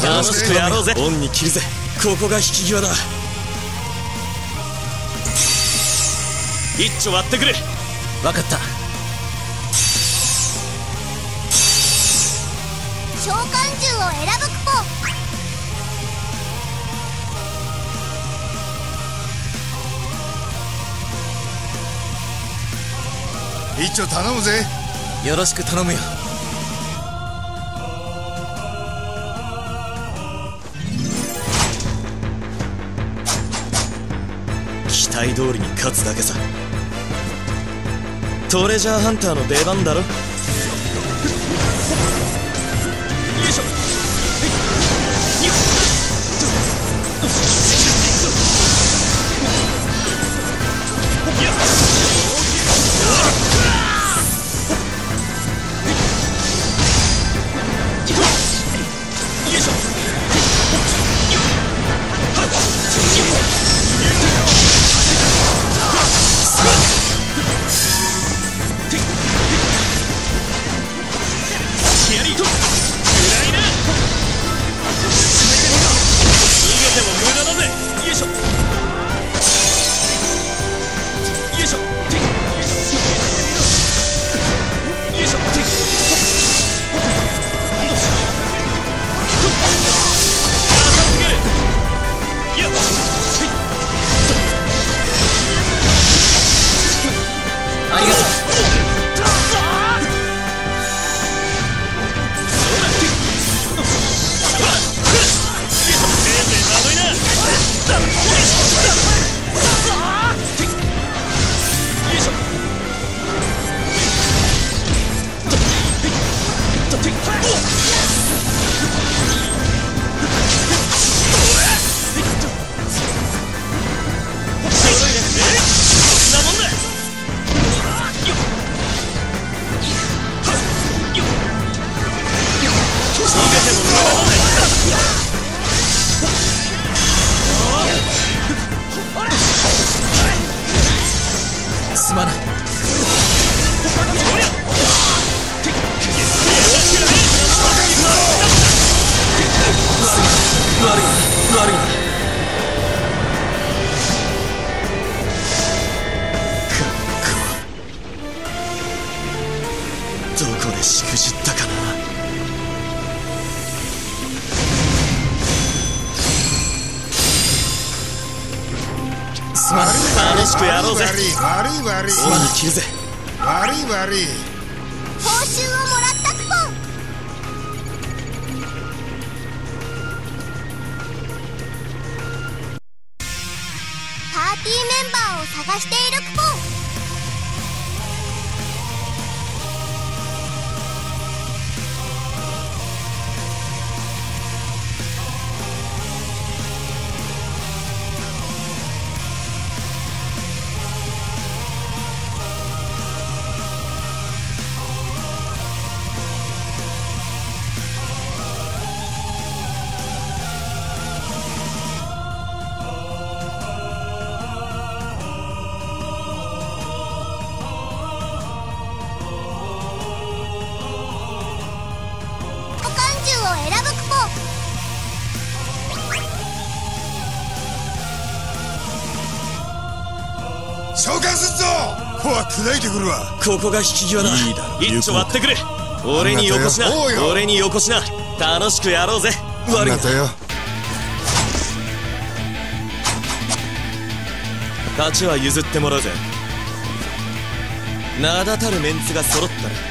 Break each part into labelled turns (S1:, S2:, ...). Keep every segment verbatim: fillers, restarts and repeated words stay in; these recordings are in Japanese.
S1: 楽しくやろうぜ。オンに切るぜ。ここが引き際だ。一丁割ってくれ。分かった。
S2: 召喚獣を選ぶクポ。
S3: 一丁頼むぜ。
S1: よろしく頼むよ。期待通りに勝つだけさ。トレジャーハンターの出番だろ。よいしょ。すまない。悪い悪いな。どこでしくじったかな。すまない。楽しくやろうぜ。
S3: 悪い悪い悪い。
S1: オンに切るぜ。
S3: 悪い悪い。
S2: 報酬をもらったクポ。パーティーメンバーを探しているクポ。
S3: 召喚すっぞ。ここは砕いてくるわ。
S1: ここが引き際だ。
S3: いいだろ。
S1: 一丁割ってくれ。俺によこしな。俺によこしな。楽しくやろうぜ。悪いな。勝ちは譲ってもらうぜ。名だたるメンツが揃ったら。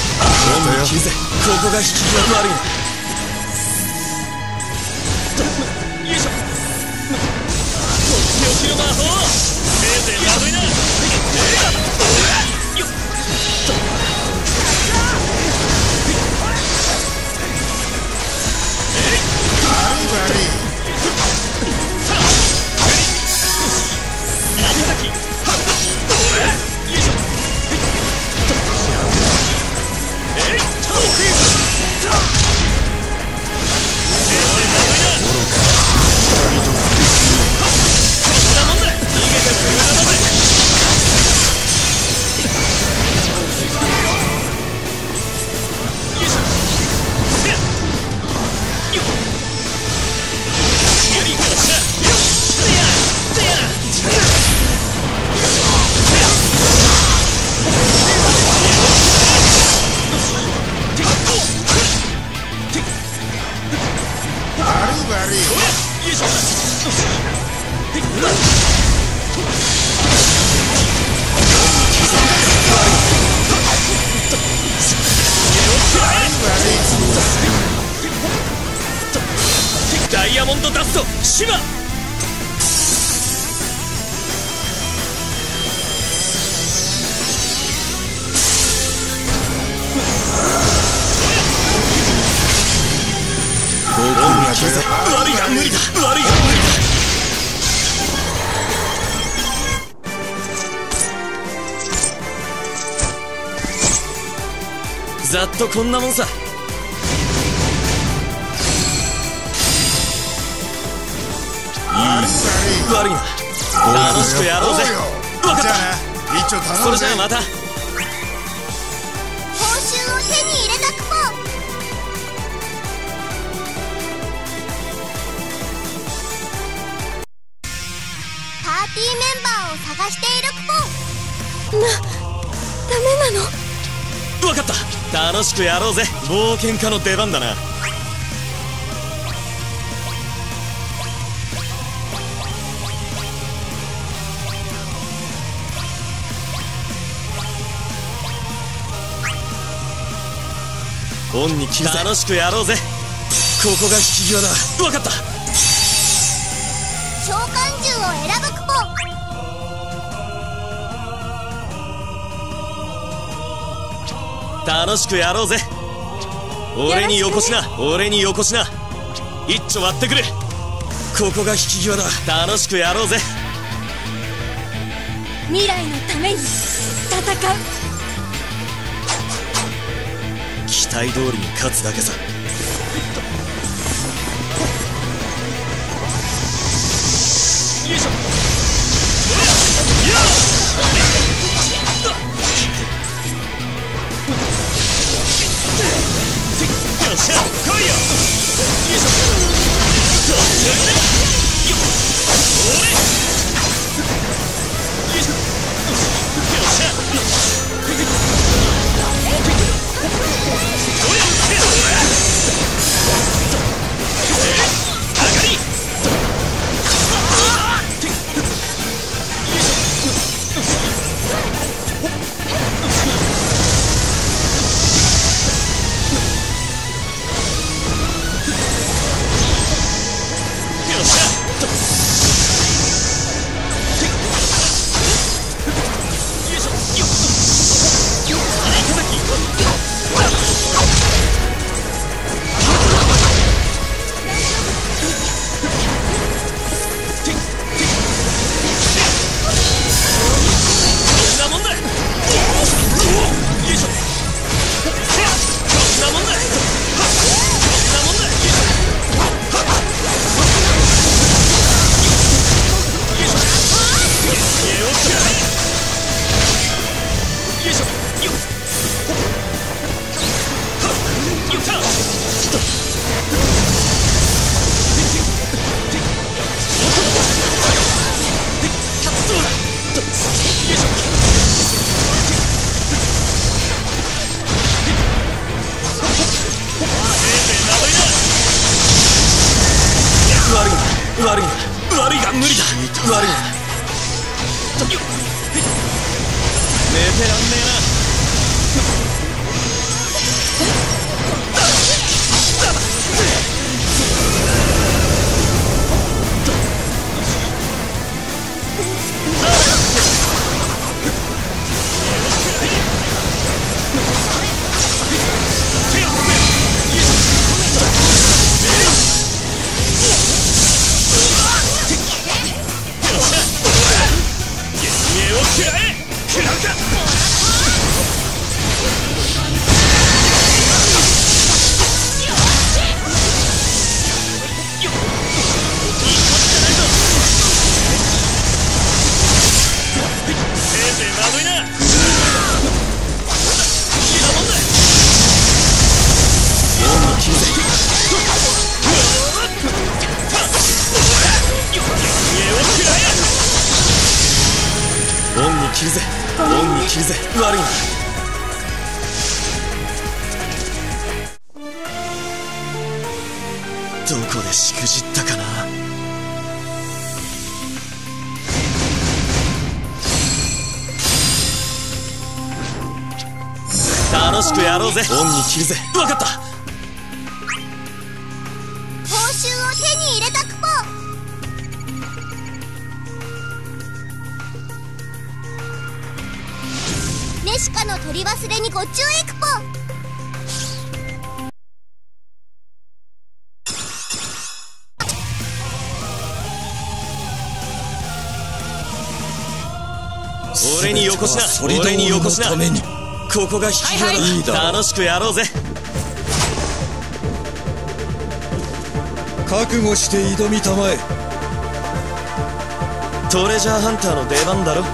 S1: ここが引き際悪いな。 ダイヤモンドダストシマ。悪いが無理だ、悪いが無理だ。ざっとこんなもんさ。悪いな、楽しくやろうぜ。分かった。それじゃあまた。報
S2: 酬を手に入れたクポ。パーティーメンバーを探しているクポ。な、ダメなの？
S1: 分かった、楽しくやろうぜ。冒険家の出番だな。オンに気づいて楽しくやろうぜ。ここが引き際だ。分かった。
S2: 召喚獣を選ぶクポ。
S1: 楽しくやろうぜ。俺によこしな、俺によこしな。一丁割ってくれ。ここが引き際だ。楽しくやろうぜ。
S2: 未来のために戦う。
S1: 期待通りに勝つだけさ。よいしょ。よっしゃ、来いよ。よいしょ。よいしょ。よっしゃ。悪いな、悪いが無理だ。悪いな。寝てらんねえな。オンに切るぜ、オンに切るぜ。悪いな。どこでしくじったかな。 楽しくやろうぜ。恩に着るぜ。分かった。
S2: 報酬を手に入れたクポ。ネシカの取り忘れにご注意クポ。
S1: 俺によこしな。俺によこしな。ここが引き際だ。いいだ。楽しくやろうぜ。
S4: 覚悟して挑みたまえ。
S1: トレジャーハンターの出番だろ。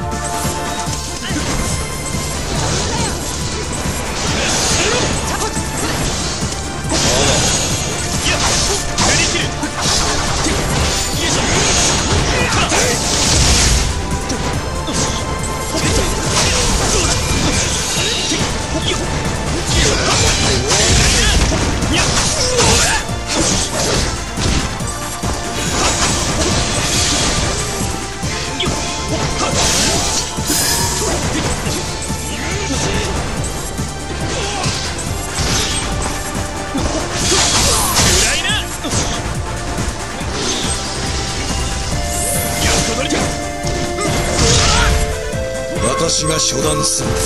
S4: 私が処断する。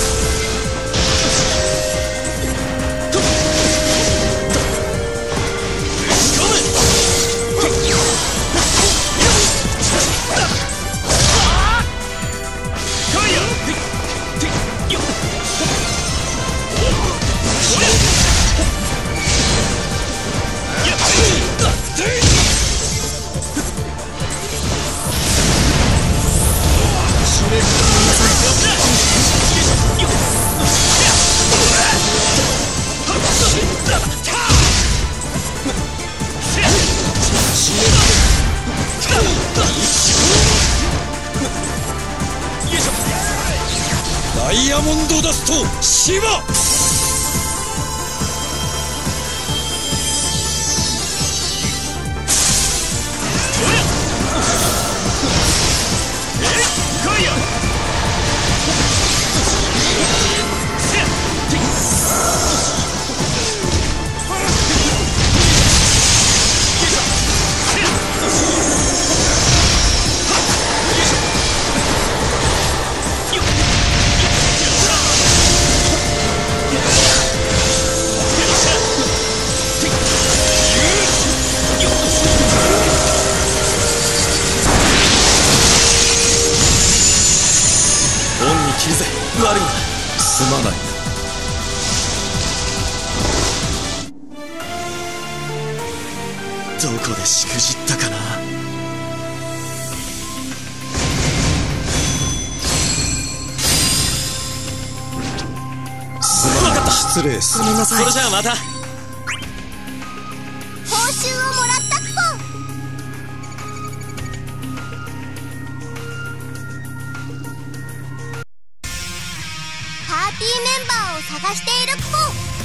S4: ダイヤモンドダストシバ。
S1: 切るぜ。悪いな。
S4: すまない。
S1: どこでしくじったかな。
S4: すまない。失礼する。
S1: ごめんなさい。それじゃあまた。
S2: 報酬をもらったクポ。パーティーメンバーを探しているクポ。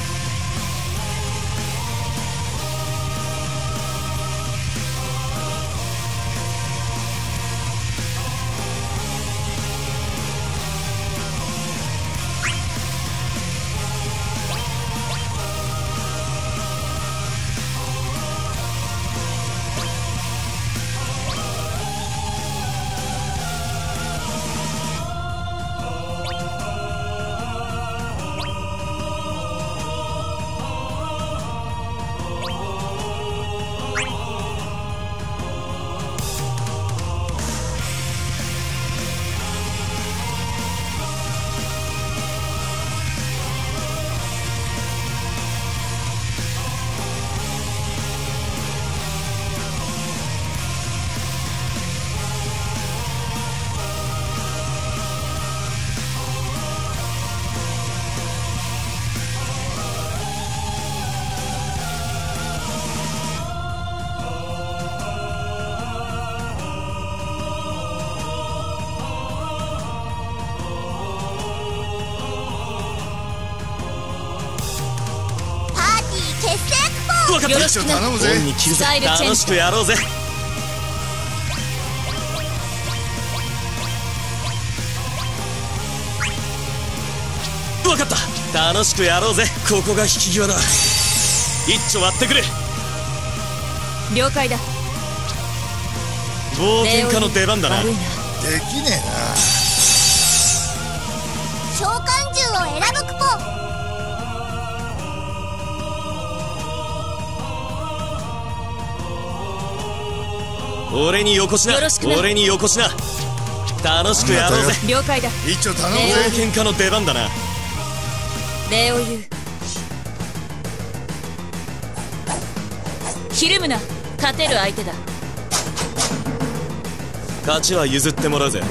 S1: 分かった。頼むぜ。恩に切るぜ。楽しくやろうぜ。分かった。 楽しくやろうぜ。ここが引き際だ。一丁割ってくれ。
S5: 了解だ。
S1: 冒険家の出番だな。
S5: 悪いな。
S3: できねえな。
S2: 召喚獣を選ぶクポ。
S1: 俺によこしな。
S5: よろしくな。
S1: 俺によこしな。楽しくやろうぜ。
S5: 了解だ。
S3: 一丁頼む
S1: 冒
S3: ぜ。
S1: 険家の出番だな。
S5: 礼を言う。ひるむな。勝てる相手だ。
S1: 勝ちは譲ってもらうぜ。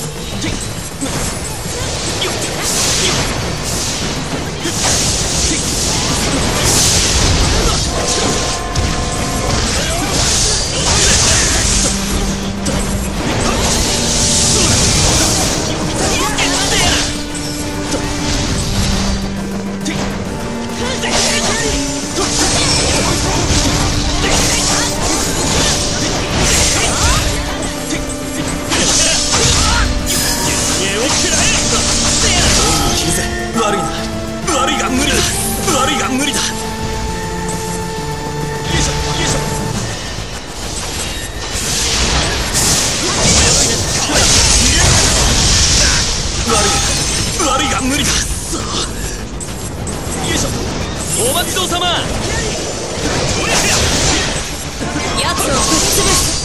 S1: 悪いな。悪いが無理だ。悪いが無理だ。よいしょよいしょ。悪い悪いが無理だ。さあよいしょ。お待ちどうさま。
S5: やつをぶっ潰す。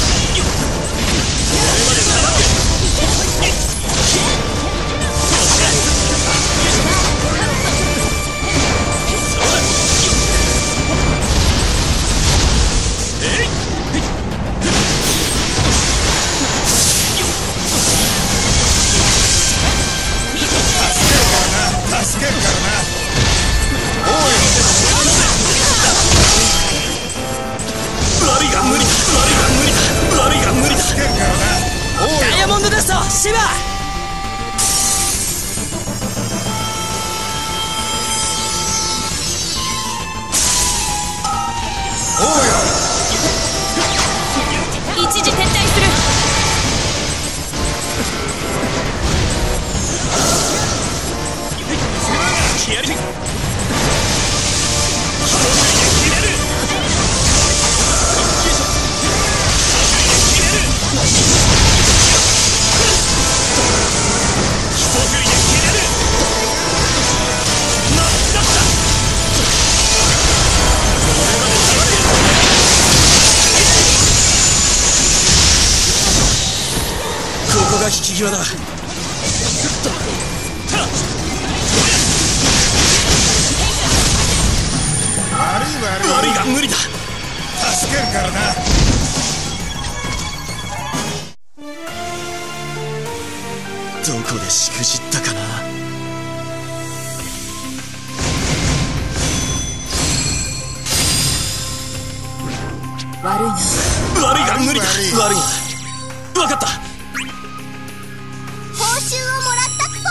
S3: 助けるからな。おい。
S1: 悪いが無理だ。悪いが無理だ。悪いが無理だ。
S3: 助けるからな。おい。
S1: ダイヤモンドダストシバ。
S3: おうよ。
S5: 一時撤退する。
S1: やりここが引き際だ。
S3: 悪い悪い。
S1: 悪いが無理だ。
S3: 助けるからな。
S1: どこでしくじったかな。
S5: 悪いな。
S1: 悪いが無理だ。
S3: 悪い
S1: 悪いな。分かった。
S2: 報酬をもらったクポ。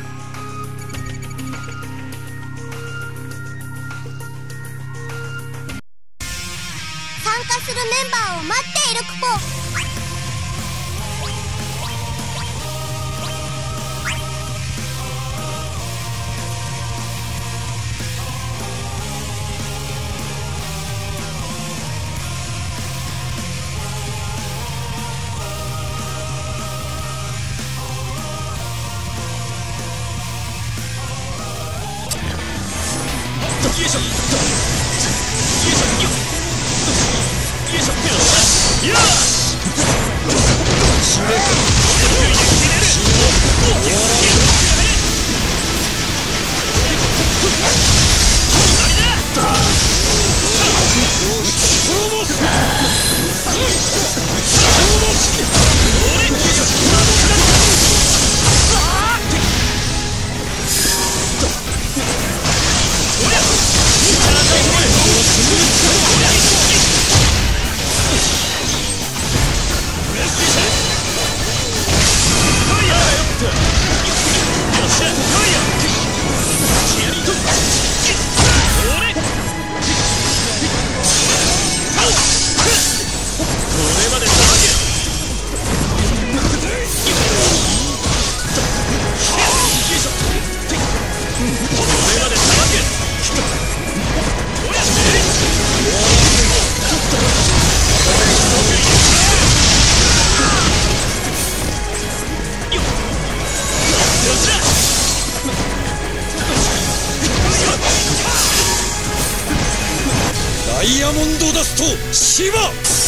S2: 参加するメンバーを待っているクポ。
S1: よいしょよいしょよいしょよっ力
S4: ダストシバ。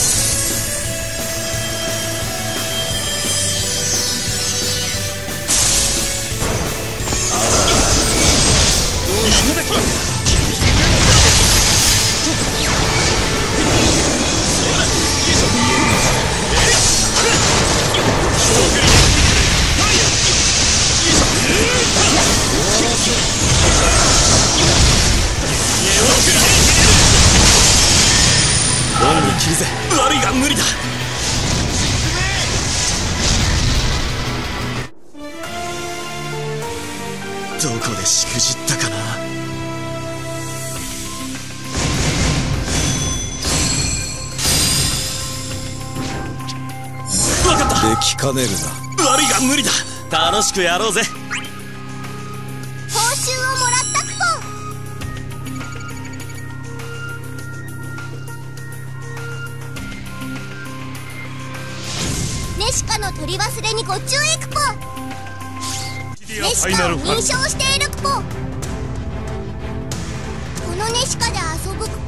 S1: 恩に切るぜ。悪いが無理だ。どこでしくじったかな。分かった。
S4: できかねるな。
S1: 悪いが無理だ。楽しくやろうぜ。
S2: 報酬をもらったクポン。ネシカの取り忘れにご注意クポン。ネシカを認証しているクポン。このネシカで遊ぶクポン